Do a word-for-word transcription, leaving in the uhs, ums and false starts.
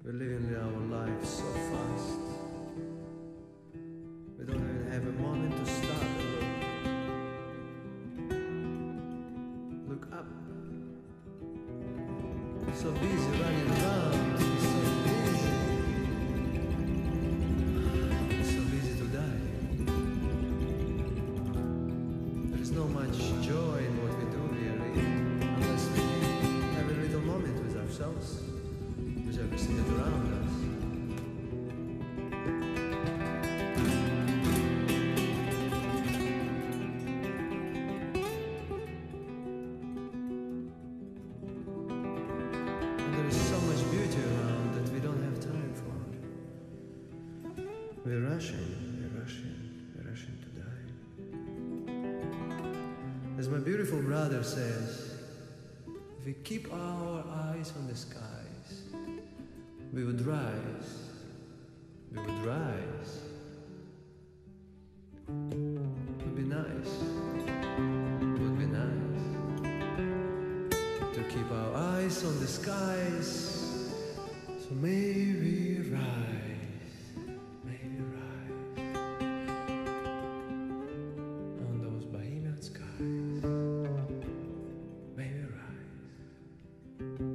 We're living our lives so fast. We don't even have a moment to stop and look. Look up. We're so busy running around. We're so busy. We're so busy to die. There is no much joy in what we do here, unless we have a little moment with ourselves, with everything that's around us. And there is so much beauty around that we don't have time for. We're rushing, we're rushing, we're rushing to die. As my beautiful brother says, if we keep our eyes on the skies, we would rise, we would rise. It would be nice, it would be nice to keep our eyes on the skies. So may we rise, may we rise on those bohemian skies. May we rise.